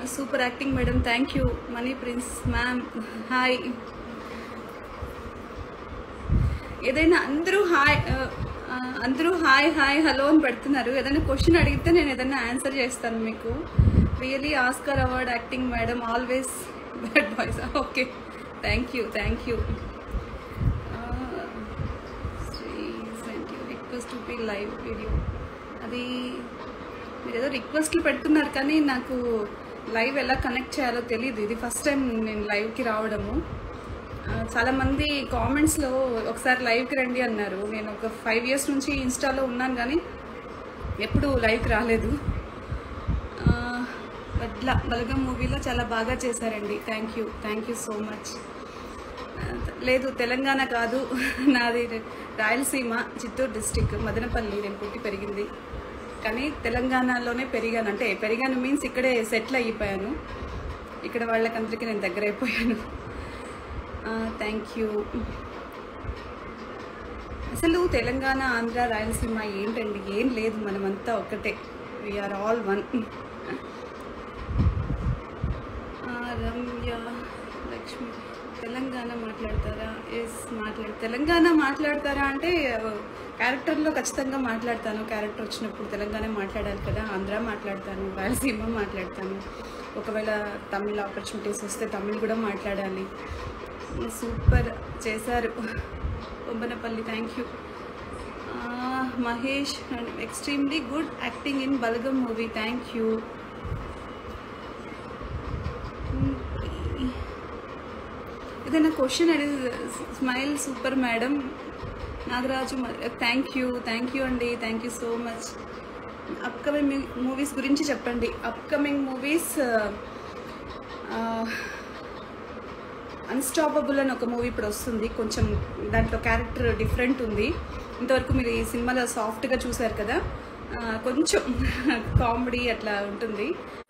Super acting madam, thank you. Money prince ma'am hi. ఏదైనా అందరూ hi hi hello అని పెడుతున్నారు. ఏదైనా క్వశ్చన్ అడిగితే నేను ఏదైనా ఆన్సర్ చేస్తాను మీకు. Really Oscar award acting madam, always bad boys. Okay, thank you. Request to be live video, అది మీరు ఏదో రిక్వెస్ట్లు పెడుతున్నారు కానీ నాకు లైవ్ ఎలా కనెక్ట్ చేయాలో తెలియదు. ఇది ఫస్ట్ టైం నేను లైవ్కి రావడము. చాలామంది కామెంట్స్లో ఒకసారి లైవ్కి రండి అన్నారు. నేను ఒక 5 years నుంచి ఇన్స్టాలో ఉన్నాను కానీ ఎప్పుడు లైవ్కి రాలేదు. బలగం మూవీలో చాలా బాగా చేశారండి, థ్యాంక్ యూ సో మచ్. లేదు, తెలంగాణ కాదు, నాది రాయలసీమ, చిత్తూరు డిస్టిక్, మదనపల్లి. నేను పుట్టి పెరిగింది కానీ తెలంగాణలోనే పెరిగాను. అంటే పెరిగాను మీన్స్ ఇక్కడే సెటిల్ అయిపోయాను. ఇక్కడ వాళ్ళకందరికీ నేను దగ్గర అయిపోయాను. Thank you. అసలు తెలంగాణ, ఆంధ్ర, రాయలసీమ ఏంటండి? ఏం లేదు, మనమంతా ఒకటే. We are all one. Ramya Lakshmi, Telangana మాట్లాడతారా? ఎస్ తెలంగాణ మాట్లాడతారా అంటే క్యారెక్టర్లో ఖచ్చితంగా మాట్లాడతాను. క్యారెక్టర్ వచ్చినప్పుడు తెలంగాణ మాట్లాడాలి కదా. ఆంధ్ర మాట్లాడతాను, రాయలసీమ మాట్లాడతాను. ఒకవేళ తమిళ ఆపర్చునిటీస్ వస్తే తమిళ్ కూడా మాట్లాడాలి. సూపర్ చేశారు Bommanapalli, thank you. Mahesh, extremely good acting in Balagam movie, thank you. ఏదైనా క్వశ్చన్ అడిగి smile super madam Nagaraju, thank you అండి, thank you so much. Upcoming movies గురించి చెప్పండి. అప్కమింగ్ మూవీస్ అన్స్టాపబుల్ అని ఒక మూవీ ఇప్పుడు వస్తుంది. కొంచెం దాంట్లో క్యారెక్టర్ డిఫరెంట్ ఉంది. ఇంతవరకు మీరు ఈ సినిమాలో సాఫ్ట్గా చూసారు కదా, కొంచెం కామెడీ అట్లా ఉంటుంది.